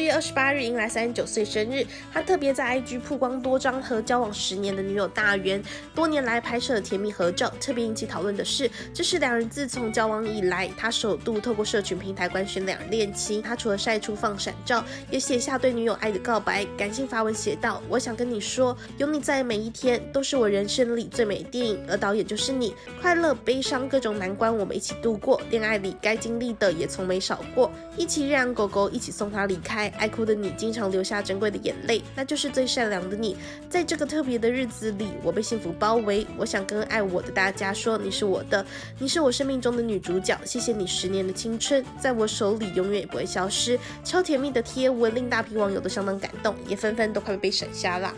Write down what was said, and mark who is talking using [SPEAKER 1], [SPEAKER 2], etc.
[SPEAKER 1] 月28日迎来39岁生日，他特别在 IG 曝光多张和交往10年的女友大元多年来拍摄的甜蜜合照。特别引起讨论的是，这是两人自从交往以来，他首度透过社群平台官宣两人恋情。他除了晒出放闪照，也写下对女友爱的告白。感性发文写道：“我想跟你说，有你在每一天都是我人生里最美的电影，而导演就是你。快乐、悲伤，各种难关我们一起度过，恋爱里该经历的也从没少过。一起认养狗狗，一起送它离开。爱哭的你经常流下珍贵的眼泪，那就是最善良的你。在这个特别的日子里，我被幸福包围。我想跟爱我的大家说，你是我的，你是我生命中的女主角。谢谢你10年的青春，在我手里永远也不会消失。”超甜蜜的贴文令大批网友都相当感动，也纷纷都快被闪瞎啦。